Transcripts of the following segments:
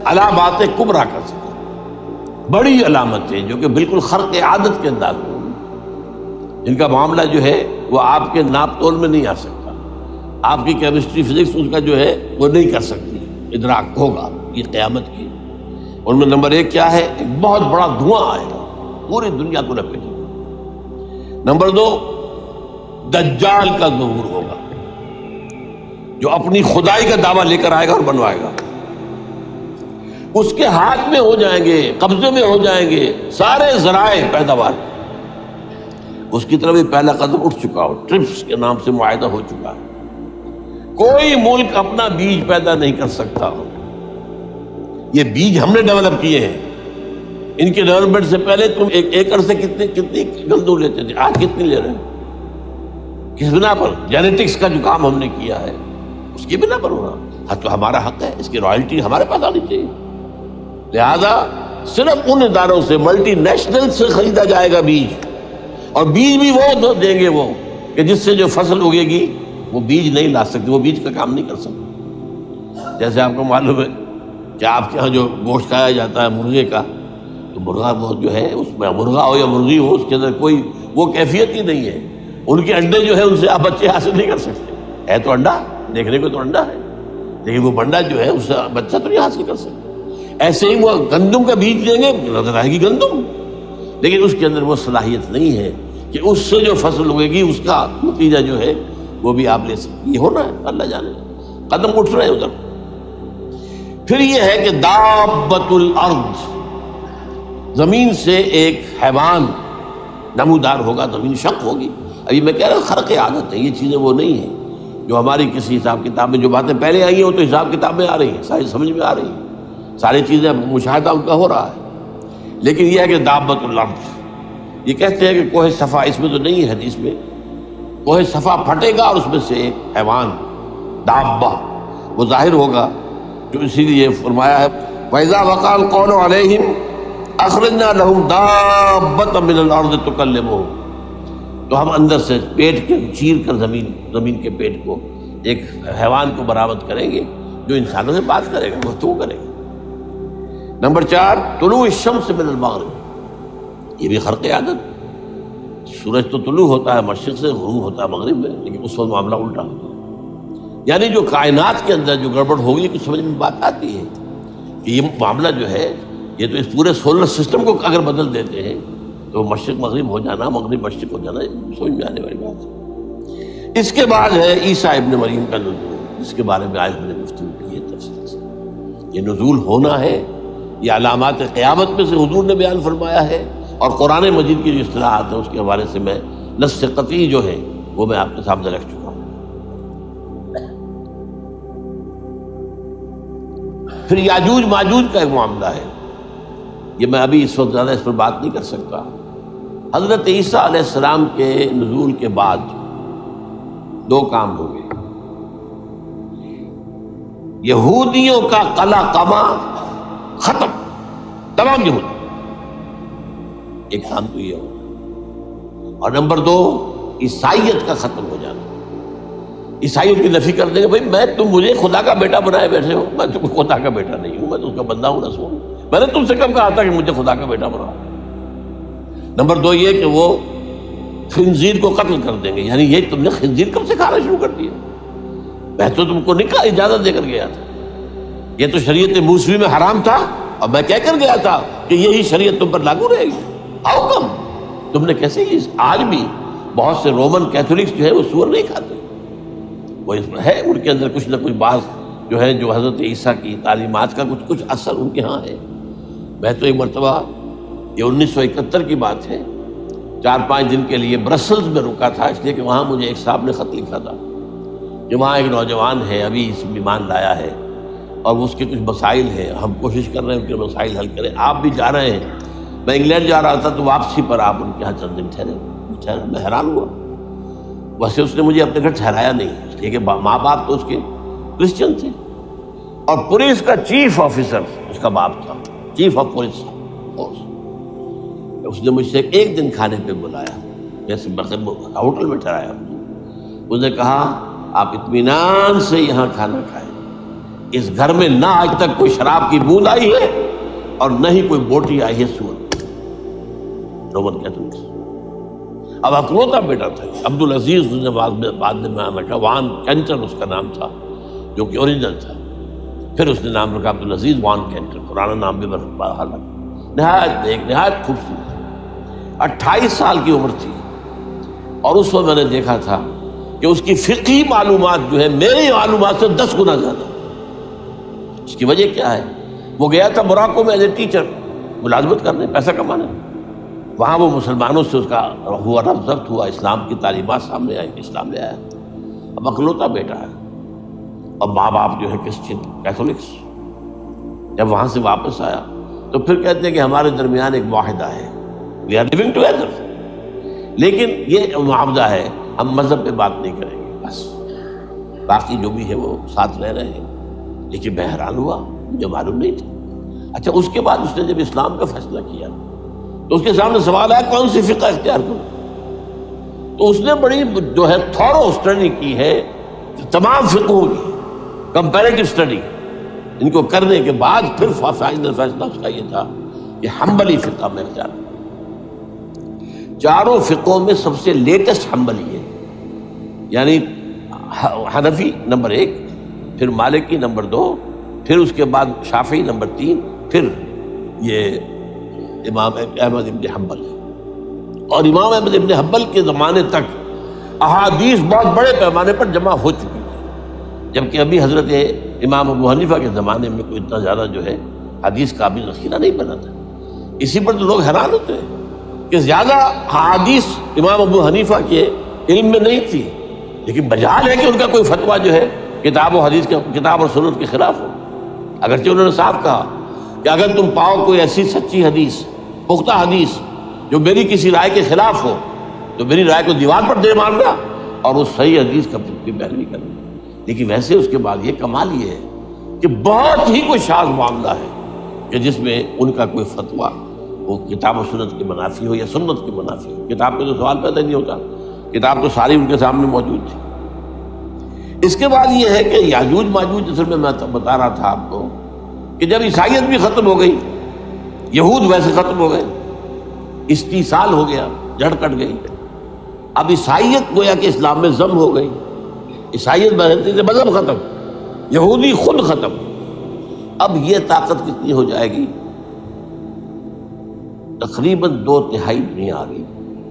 علامات کبریٰ کر سکے، بڑی علامتیں جو کہ بالکل خرق عادت کے انداز میں ہوں، جن کا معاملہ جو ہے وہ آپ کے ناپ تول میں نہیں آ سکتا، آپ کی کیمسٹری فزکس اس کا جو ہے وہ نہیں کر سکتی، ادراک ہوگا یہ قیامت کی۔ ان میں نمبر 1 کیا ہے؟ ایک بہت بڑا دھواں آئے گا، پوری دنیا کو لپیٹے گا۔ نمبر 2، دجال کا ظہور ہوگا، جو اپنی خدائی کا دعویٰ لے کر آئے گا اور بنوائے گا۔ اس کے ہاتھ میں ہو جائیں گے، قبضے میں ہو جائیں گے سارے ذرائع پیداوار، اس کی طرف پہلا قدم اٹھ چکا ہو، ٹرپس کے نام سے معاہدہ ہو چکا ہے۔ کوئی ملک اپنا بیج پیدا نہیں کر سکتا، یہ بیج ہم نے ڈیولپ کیے ہیں۔ ان کے ڈیولپمنٹ سے پہلے تم ایک ایکڑ سے کتنی گندم لیتے تھے، آج کتنی لے رہے ہیں؟ کس بنا پر؟ جینیٹکس کا جو کام ہم نے کیا ہے اس کی بنا پر ہو رہا، تو ہمارا حق ہے، اس کی رائلٹی ہمارے پاس آنی چاہیے۔ لہذا صرف ان اداروں سے، ملٹی نیشنل سے خریدا جائے گا بیج، اور بیج بھی وہ دیں گے وہ کہ جس سے جو فصل اگے گی وہ بیج نہیں لا سکتے، وہ بیج کا کام نہیں کر سکتے۔ جیسے آپ کو معلوم ہے کہ آپ کے ہاں جو گوشت کھایا جاتا ہے مرغے کا، تو مرغا وہ جو ہے اس میں، مرغا ہو یا مرغی ہو، اس کے اندر کوئی وہ کیفیت ہی نہیں ہے۔ ان کے انڈے جو ہے ان سے آپ بچے حاصل نہیں کر سکتے، ہے تو انڈا، دیکھنے کو تو انڈا ہے، لیکن وہ بنڈا جو ہے اس سے بچہ تو نہیں حاصل کر سکتے۔ ایسے ہی وہ گندم کا بیج دیں گے، نظر آئے گی گندم، لیکن اس کے اندر وہ صلاحیت نہیں ہے کہ اس سے جو فصل ہوئے گی اس کا نتیجہ جو ہے وہ بھی آپ لے سکتے۔ یہ ہونا ہے، اللہ جانے، قدم اٹھ رہے ہیں ادھر۔ پھر یہ ہے کہ دابۃ الارض، زمین سے ایک حیوان نمودار ہوگا، زمین شق ہوگی۔ ابھی میں کہہ رہا ہوں خرق عادت ہے، یہ چیزیں وہ نہیں ہیں جو ہماری کسی حساب کتاب میں جو باتیں پہلے آئی ہیں وہ تو حساب کتاب میں آ رہی ہیں، ساری سمجھ میں آ رہی ہیں، ساری چیزیں مشاہدہ ان کا ہو رہا ہے۔ لیکن یہ ہے کہ دابۃ الارض، یہ کہتے ہیں کہ کوہ صفا، اس میں تو نہیں ہے حدیث میں، کوہ صفا پھٹے گا اور اس میں سے ایک حیوان دابہ وہ ظاہر ہوگا، جو اسی لیے فرمایا ہے وَإِذَا وَقَعَ الْقَوْلُ عَلَيْهِمْ أَخْرَجْنَا لَهُمْ دَابَّةً مِّنَ الْأَرْضِ تُكَلِّمُهُمْ، تو ہم اندر سے پیٹ کے چیر کر زمین کے پیٹ کو ایک حیوان کو برآمد کریں گے جو انسانوں سے بات کرے گا، گفتگو کرے گا۔ نمبر 4، طلوع الشمس من المغرب، یہ بھی خرق عادت، سورج تو طلوع ہوتا ہے مشرق سے، غروب ہوتا ہے مغرب میں، لیکن اس وقت معاملہ الٹا ہوتا ہے۔ یعنی جو کائنات کے اندر جو گڑبڑ ہوگی کچھ سمجھ میں بات آتی ہے کہ یہ معاملہ جو ہے، یہ تو اس پورے سولر سسٹم کو اگر بدل دیتے ہیں تو مشرق مغرب ہو جانا، مغرب مشرق ہو جانا، سمجھ میں آنے والی بات ہے۔ اس کے بعد ہے عیسیٰ ابن مریم کا نزول، جس کے بارے میں آج ہم نے گفتگو کی ہے تفصیل سے۔ یہ نزول ہونا ہے، یہ علامات قیامت میں سے حضور نے بیان فرمایا ہے، اور قرآن مجید کی جو اصطلاحات ہیں اس کے حوالے سے میں نص قطعی جو ہے وہ میں آپ کے سامنے رکھ چکا ہوں۔ پھر یاجوج ماجوج کا ایک معاملہ ہے، یہ میں ابھی اس وقت زیادہ اس پر بات نہیں کر سکتا۔ حضرت عیسیٰ علیہ السلام کے نزول کے بعد 2 کام ہو گئے، یہودیوں کا قلع قمع ختم، تمام یہود، ایک کام تو یہ ہو، اور نمبر 2 عیسائیت کا ختم ہو جانا۔ عیسائیت کی نفی کر دیں گے، بھائی تم مجھے خدا کا بیٹا بنائے بیٹھے ہو، میں تم خدا کا بیٹا نہیں ہوں، میں تو اس کا بندہ ہوں، رسول ہوں، میں نے تم سے کب کہا تھا کہ مجھے خدا کا بیٹا بناؤ۔ نمبر 2 یہ کہ وہ خنزیر کو قتل کر دیں گے، یعنی یہ تم نے خنزیر کب سے کھانا شروع کر دیا؟ میں تو تم کو نہیں کہا، اجازت دے کر گیا تھا، یہ تو شریعت موسوی میں حرام تھا، اور میں کہہ کر گیا تھا کہ یہی شریعت تم پر لاگو رہے گی، ہاؤ کم تم نے کیسے یہ؟ آج بھی بہت سے رومن کیتھولکس جو ہے وہ سور نہیں کھاتے، وہ ہے ان کے اندر کچھ نہ کچھ بات جو ہے جو حضرت عیسیٰ کی تعلیمات کا کچھ اثر ان کے ہاں ہے۔ میں تو ایک مرتبہ، یہ 1971 کی بات ہے، 4-5 دن کے لیے برسلز میں رکا تھا، اس لیے کہ وہاں مجھے ایک صاحب نے خط لکھا تھا کہ وہاں ایک نوجوان ہے، ابھی اس ایمان لایا ہے، اور اس کے کچھ مسائل ہیں، ہم کوشش کر رہے ہیں ان کے مسائل حل کریں، آپ بھی جا رہے ہیں۔ میں انگلینڈ جا رہا تھا تو واپسی پر آپ ان کے یہاں چند دن ٹھہرے، میں حیران ہوا، ویسے اس نے مجھے اپنے گھر ٹھہرایا نہیں، اس لیے کہ ماں باپ تو اس کے کرسچن تھے، اور پولیس کا چیف آفیسر اس کا باپ تھا، چیف آف پولیس فورس۔ اس نے مجھ سے ایک دن کھانے پہ بلایا، جیسے ہوٹل میں ٹھہرایا، اس نے کہا آپ اطمینان سے یہاں کھانا کھائیں، اس گھر میں نہ آج تک کوئی شراب کی بوند آئی ہے اور نہ ہی کوئی بوٹی آئی ہے سور۔ Roman Catholics. اب اکلوتا بیٹا تھا عبدالعزیز، اس نے بعد میں نام رکھا، وان کینٹر اس کا نام تھا جو کہ اوریجنل تھا، پھر اس نے نام رکھا عبدالعزیز وان کینٹر، پرانا نام بھی بہرحال نہایت خوبصورت۔ 28 سال کی عمر تھی اور اس وقت میں نے دیکھا تھا کہ اس کی فقہی معلومات جو ہے میری معلومات سے 10 گنا زیادہ۔ اس کی وجہ کیا ہے؟ وہ گیا تھا موراکو میں ایز اے ٹیچر ملازمت کرنے، پیسہ کمانے، وہاں وہ مسلمانوں سے اس کا ہوا ربط ضبط ہوا، اسلام کی تعلیمات سامنے آئی، اسلام لے آیا۔ اب اکلوتا بیٹا ہے اور ماں باپ جو ہے کرسچن کیتھولکس۔ جب وہاں سے واپس آیا تو پھر کہتے ہیں کہ ہمارے درمیان ایک معاہدہ ہے، وی آر لیونگ ٹوگیدر، لیکن یہ معاہدہ ہے ہم مذہب پہ بات نہیں کریں گے، بس باقی جو بھی ہے وہ ساتھ رہ رہے ہیں۔ لیکن میں حیران ہوا، مجھے معلوم نہیں تھا۔ اچھا، اس کے بعد اس نے جب اسلام کا فیصلہ کیا تو اس کے سامنے سوال آیا کون سی فقہ اختیار کروں؟ تو اس نے بڑی جو ہے تھورو اسٹڈی کی ہے تمام فقہوں کی، کمپیریٹو اسٹڈی، ان کو کرنے کے بعد پھر فائنل فیصلہ اس کا یہ تھا کہ حنبلی فقہ میں اختیار کروں۔ چاروں فقہوں میں سب سے لیٹسٹ حنبلی ہے، یعنی حنفی نمبر 1، پھر مالکی نمبر 2، پھر اس کے بعد شافعی نمبر 3، پھر یہ امام احمد ابن حنبل ہے۔ اور امام احمد ابن حنبل کے زمانے تک احادیث بہت بڑے پیمانے پر جمع ہو چکی ہے، جبکہ ابھی حضرت امام ابو حنیفہ کے زمانے میں کوئی اتنا زیادہ جو ہے حدیث کا بھی ذخیرہ نہیں بنا تھا۔ اسی پر تو لوگ حیران ہوتے ہیں کہ زیادہ حدیث امام ابو حنیفہ کے علم میں نہیں تھی، لیکن بجال ہے کہ ان کا کوئی فتویٰ جو ہے کتاب و حدیث کا، کتاب اور سنت کے خلاف ہو۔ اگرچہ انہوں نے صاف کہا کہ اگر تم پاؤ کوئی ایسی سچی حدیث، پختہ حدیث جو میری کسی رائے کے خلاف ہو تو میری رائے کو دیوار پر دے مارنا اور اس صحیح حدیث کا بھی پیروی کرنا۔ لیکن ویسے اس کے بعد یہ کمال یہ ہے کہ بہت ہی کوئی شاذ معاملہ ہے کہ جس میں ان کا کوئی فتویٰ وہ کتاب و سنت کے منافی ہو یا سنت کے منافی ہو۔ کتاب پہ تو سوال پیدا نہیں ہوتا، کتاب تو ساری ان کے سامنے موجود تھی۔ اس کے بعد یہ ہے کہ یاجوج ماجوج، اصل میں بتا رہا تھا آپ کو کہ جب عیسائیت بھی ختم ہو گئی، یہود ویسے ختم ہو گئے، استیصال ہو گیا، جڑ کٹ گئی، اب عیسائیت گویا کہ اسلام میں ضم ہو گئی، عیسائیت بہتری سے مذہب ختم، یہودی خود ختم۔ اب یہ طاقت کتنی ہو جائے گی؟ تقریباً 2/3 دنیا آ گئی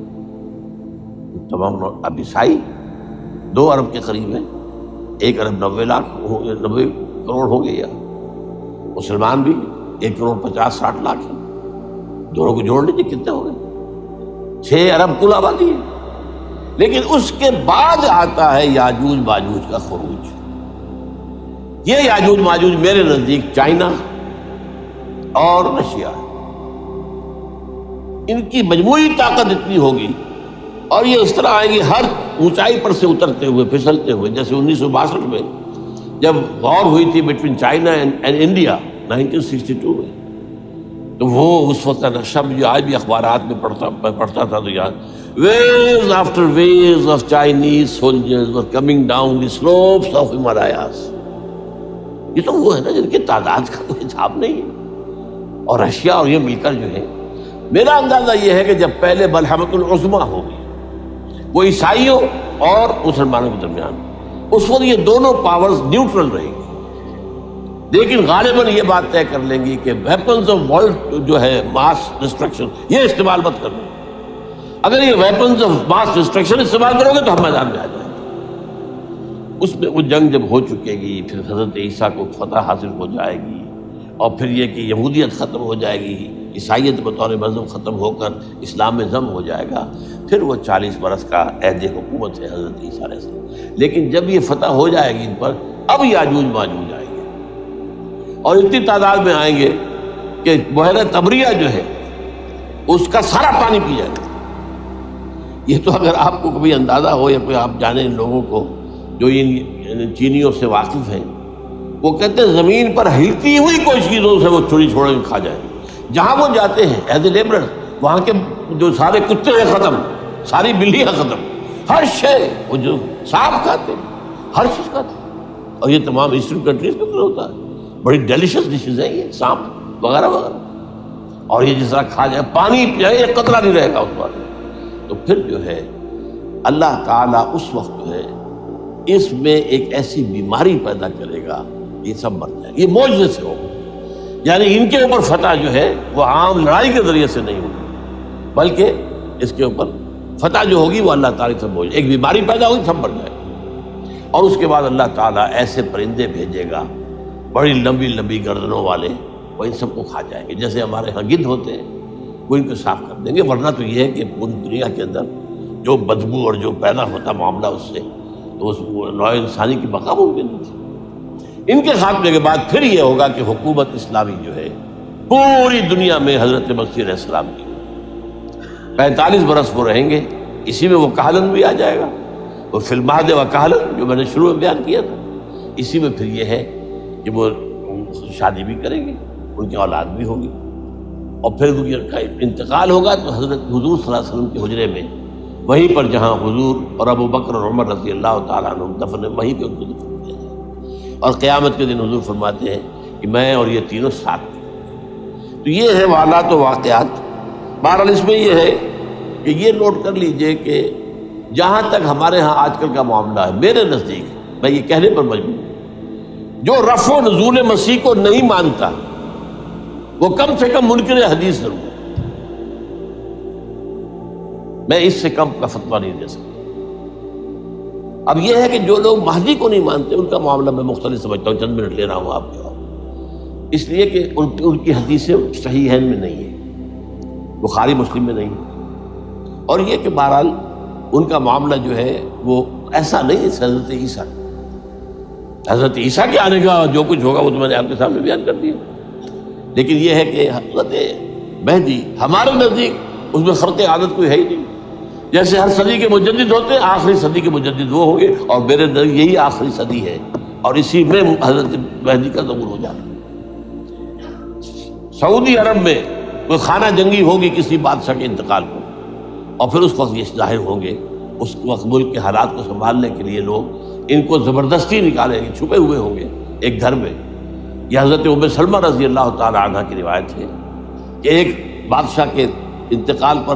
تمام۔ اب عیسائی 2 ارب کے قریب ہیں، 1 ارب 90 کروڑ ہو گیا، مسلمان بھی 1 کروڑ 50-60 لاکھ ہیں، دونوں کو جوڑ لیجیے کتنے ہو گئے؟ 6 ارب کل آبادی ہے۔ لیکن اس کے بعد آتا ہے یاجوج ماجوج کا خروج۔ یہ یاجوج ماجوج میرے نزدیک چائنا اور رشیا ہے، ان کی مجموعی طاقت اتنی ہوگی اور یہ اس طرح آئیں گے ہر اونچائی پر سے اترتے ہوئے، پھسلتے ہوئے، جیسے 1962 میں جب وار ہوئی تھی بٹوین چائنا اینڈ انڈیا 1962 میں، تو وہ اس وقت کا نقشہ مجھے آج بھی اخبارات میں پڑھتا تھا تو یاد، waves after waves of Chinese soldiers were coming down the slopes of Himalayas۔ یہ تو وہ ہے نا جن کی تعداد کا کوئی حساب نہیں ہے، اور رشیا اور یہ مل کر جو ہے، میرا اندازہ یہ ہے کہ جب پہلے ملحمۃ العظمیٰ ہوگی وہ عیسائیوں اور مسلمانوں کے درمیان، اس وقت یہ دونوں پاورز نیوٹرل رہیں گی، لیکن غالباً یہ بات طے کر لیں گی کہ ویپنز آف ورلڈ جو ہے ماس ڈسٹرکشن یہ استعمال مت کرنا۔ اگر یہ ویپنز آف ماس ڈسٹرکشن استعمال کرو گے تو ہم میدان میں آ جائیں گے۔ اس میں وہ جنگ جب ہو چکے گی، پھر حضرت عیسیٰ کو فتح حاصل ہو جائے گی، اور پھر یہ کہ یہودیت ختم ہو جائے گی، عیسائیت بطور مذہب ختم ہو کر اسلام میں ضم ہو جائے گا، پھر وہ 40 برس کا عہد حکومت ہے حضرت عیسیٰ علیہ السلام۔ لیکن جب یہ فتح ہو جائے گی ان پر، اب یاجوج ماجوج آئیں گے اور اتنی تعداد میں آئیں گے کہ بحیرہ طبریہ جو ہے اس کا سارا پانی پی جائے گا۔ یہ تو اگر آپ کو کبھی اندازہ ہو یا کوئی آپ جانیں ان لوگوں کو جو ان چینیوں سے واقف ہیں، وہ کہتے ہیں زمین پر ہلتی ہوئی کوئی چیزوں سے وہ چوری چھوڑ کے کھا جائیں، جہاں وہ جاتے ہیں ایز اے لیبرر، وہاں کے جو سارے کتے ہیں ختم، ساری بلیاں ختم، ہر شے وہ جو سانپ کھاتے ہیں، ہر چیز کھاتے ہیں۔ اور یہ تمام ایسٹرن کنٹریز کے اندر ہوتا ہے، بڑی ڈیلیشس ڈشز ہیں یہ، سانپ وغیرہ وغیرہ، اور یہ جس طرح کھا جائے پانی پیا ایک قطرہ نہیں رہے گا اس پر. تو پھر جو ہے اللہ تعالیٰ اس وقت جو ہے اس میں ایک ایسی بیماری پیدا کرے گا، یہ سب مر جائے گا. یہ معجزے سے ہوگا، یعنی ان کے اوپر فتح جو ہے وہ عام لڑائی کے ذریعے سے نہیں ہوگی، بلکہ اس کے اوپر فتح جو ہوگی وہ اللہ تعالیٰ سے معجزہ. ایک بیماری پیدا ہوگی سب مر جائے گا، اور اس کے بعد اللہ تعالیٰ ایسے پرندے بھیجے گا بڑی لمبی لمبی گردنوں والے، وہ ان سب کو کھا جائیں گے. جیسے ہمارے ہاں گدھ ہوتے ہیں وہ ان کو صاف کر دیں گے. ورنہ تو یہ ہے کہ پوری دنیا کے اندر جو بدبو اور جو پیدا ہوتا معاملہ اس سے، تو اس نوع انسانی کی بقا ممکن نہیں تھی. ان کے خاتمے کے بعد پھر یہ ہوگا کہ حکومت اسلامی جو ہے پوری دنیا میں حضرت مسیح علیہ السلام کی 45 برس وہ رہیں گے. اسی میں وہ کہلن بھی آ جائے گا، وہ فی المہد و کہلن جو میں نے شروع میں بیان کیا تھا. اسی میں پھر یہ ہے کہ وہ شادی بھی کریں گے، ان کی اولاد بھی ہوگی، اور پھر ان کا انتقال ہوگا تو حضرت حضور صلی اللہ علیہ وسلم کے حجرے میں، وہیں پر جہاں حضور اور ابو بکر اور عمر رضی اللہ تعالیٰ عنہ دفن ہیں، وہیں پہ ان کو دفن کیا جائے. اور قیامت کے دن حضور فرماتے ہیں کہ میں اور یہ تینوں ساتھ ہیں. تو یہ ہے حالات و واقعات. بہرحال اس میں یہ ہے کہ یہ نوٹ کر لیجئے کہ جہاں تک ہمارے ہاں آج کل کا معاملہ ہے، میرے نزدیک میں یہ کہنے پر مجبور ہوں، جو رفع و نزول مسیح کو نہیں مانتا وہ کم سے کم منکر حدیث ضرور ہے. میں اس سے کم کا فتویٰ نہیں دے سکتا. اب یہ ہے کہ جو لوگ مہدی کو نہیں مانتے ان کا معاملہ میں مختلف سمجھتا ہوں. چند منٹ لے رہا ہوں آپ کے، اس لیے کہ ان کی حدیثیں صحیحین میں نہیں ہیں، بخاری مسلم میں نہیں ہیں. اور یہ کہ بہرحال ان کا معاملہ جو ہے وہ ایسا نہیں ہے. حضرت عیسیٰ کے آنے کا جو کچھ ہوگا وہ تو میں نے آپ کے سامنے بیان کر دیا. لیکن یہ ہے کہ حضرت مہدی ہمارے نزدیک اس میں خرق عادت کوئی ہے ہی نہیں. جیسے ہر صدی کے مجدد ہوتے ہیں، آخری صدی کے مجدد وہ ہوں گے، اور میرے نزدیک یہی آخری صدی ہے، اور اسی میں حضرت مہدی کا ظہور ہو جاتا ہے. سعودی عرب میں کوئی خانہ جنگی ہوگی کسی بادشاہ کے انتقال کو، اور پھر اس وقت یہ ظاہر ہوں گے. اس وقت ملک کے حالات کو سنبھالنے کے لیے لوگ ان کو زبردستی نکالیں گے، چھپے ہوئے ہوں گے ایک گھر میں. یہ حضرت ام سلمہ رضی اللہ تعالی عنہ کی روایت ہے کہ ایک بادشاہ کے انتقال پر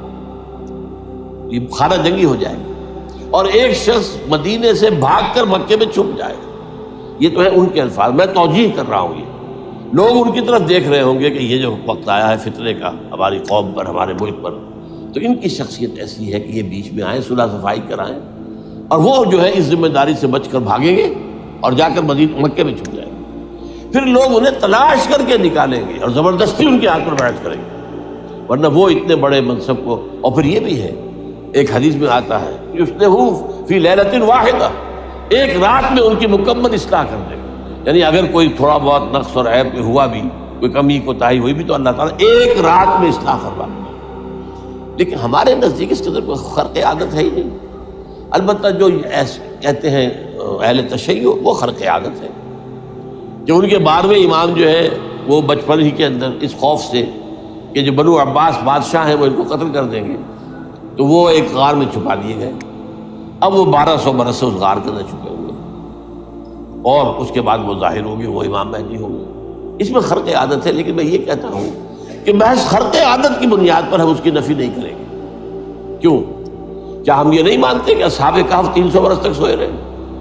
یہ خانہ جنگی ہو جائے گی، اور ایک شخص مدینے سے بھاگ کر مکے میں چھپ جائے گا. یہ تو ہے ان کے الفاظ، میں توجیہ کر رہا ہوں. یہ لوگ ان کی طرف دیکھ رہے ہوں گے کہ یہ جو وقت آیا ہے فتنے کا ہماری قوم پر، ہمارے ملک پر، تو ان کی شخصیت ایسی ہے کہ یہ بیچ میں آئیں، صلح صفائی کرائیں، اور وہ جو ہے اس ذمہ داری سے بچ کر بھاگیں گے اور جا کر مکے میں چھپ جائیں گے. پھر لوگ انہیں تلاش کر کے نکالیں گے اور زبردستی ان کے ہاتھ پر بیعت کریں گے، ورنہ وہ اتنے بڑے منصب کو. اور پھر یہ بھی ہے، ایک حدیث میں آتا ہے کہ یصلحوا فی لیلۃ واحدہ، ایک رات میں ان کی مکمل اصلاح کر دے گا. یعنی اگر کوئی تھوڑا بہت نقص اور عیب ہوا بھی، کوئی کمی کوتاہی ہوئی بھی، تو اللہ تعالیٰ ایک رات میں اصلاح کروا دے گا. لیکن ہمارے نزدیک اس قدر کوئی خرق عادت ہے ہی نہیں. البتہ جو کہتے ہیں اہل تشیع، وہ خرق عادت ہے کہ ان کے 12ویں امام جو ہے وہ بچپن ہی کے اندر اس خوف سے کہ جو بنو عباس بادشاہ ہیں وہ ان کو قتل کر دیں گے، تو وہ ایک غار میں چھپا دیے گئے. اب وہ 1200 برس سے اس غار کے اندر چھپے ہوئے، اور اس کے بعد وہ ظاہر ہوگی، وہ امام مہدی ہوں گے. اس میں خرق عادت ہے. لیکن میں یہ کہتا ہوں کہ محض خرق عادت کی بنیاد پر ہم اس کی نفی نہیں کریں گے. کیوں؟ کیا ہم یہ نہیں مانتے کہ اصحاب کہف 300 برس تک سوئے رہے؟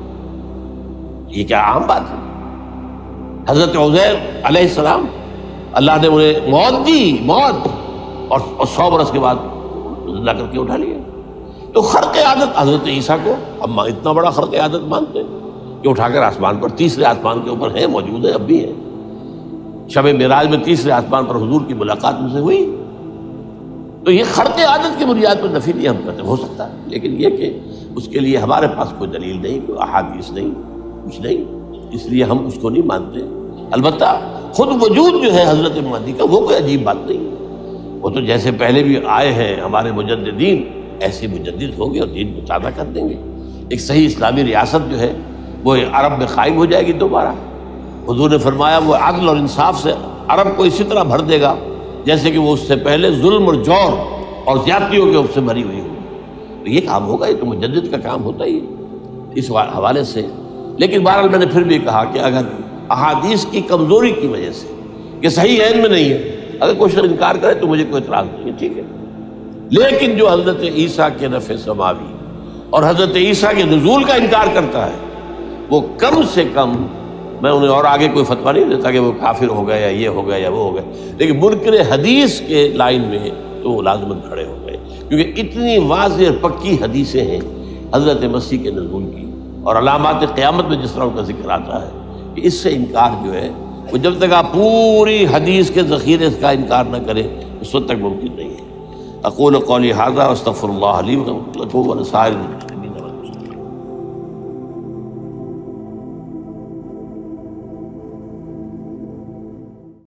یہ کیا عام بات ہے؟ حضرت عزیر علیہ السلام اللہ نے انہیں موت دی، موت، اور 100 برس کے بعد زندہ کر کے اٹھا لیا. تو خرق عادت حضرت عیسیٰ کو ہم اتنا بڑا خرق عادت مانتے ہیں کہ اٹھا کر آسمان پر، تیسرے آسمان کے اوپر ہیں، موجود ہے، اب بھی ہے. شب معراج میں تیسرے آسمان پر حضور کی ملاقات ان سے ہوئی. تو یہ خرق عادت کی بنیاد پر نفی نہیں ہم کہتے، ہو سکتا ہے، لیکن یہ کہ اس کے لیے ہمارے پاس کوئی دلیل نہیں، کوئی احادیث نہیں، کچھ نہیں، اس لیے ہم اس کو نہیں مانتے. البتہ خود وجود جو ہے حضرت مہدی کا وہ کوئی عجیب بات نہیں. وہ تو جیسے پہلے بھی آئے ہیں ہمارے مجددین، ایسے مجدد ہوں گے اور دین کو تازہ کر دیں گے. ایک صحیح اسلامی ریاست جو ہے وہ عرب میں قائم ہو جائے گی دوبارہ. حضور نے فرمایا وہ عدل اور انصاف سے عرب کو اسی طرح بھر دے گا جیسے کہ وہ اس سے پہلے ظلم اور جور اور زیادتیوں کے سے بھری ہوئی ہوگی. تو یہ کام ہوگا، یہ تو مجدد کا کام ہوتا ہی ہے. اس حوالے سے لیکن بہرحال میں نے پھر بھی کہا کہ اگر احادیث کی کمزوری کی وجہ سے کہ صحیح عین میں نہیں ہے، اگر کوئی شخص انکار کرے تو مجھے کوئی اعتراض نہیں ہے، ٹھیک ہے، لیکن جو حضرت عیسیٰ کے نفع سماوی اور حضرت عیسیٰ کے نزول کا انکار کرتا ہے وہ کم سے کم، میں انہیں اور آگے کوئی فتویٰ نہیں دیتا کہ وہ کافر ہو گئے یا یہ ہو گیا یا وہ ہو گئے، لیکن منکر حدیث کے لائن میں تو وہ لازماً کھڑے ہو گئے، کیونکہ اتنی واضح اور پکی حدیثیں ہیں حضرت مسیح کے نزول کی، اور علامات قیامت میں جس طرح ان کا ذکر آتا ہے کہ اس سے انکار جو ہے وہ جب تک آپ پوری حدیث کے ذخیرے کا انکار نہ کریں اس وقت تک ممکن نہیں ہے۔ اقول قولی ھذا واستغفر اللہ لی ولکم ولسائر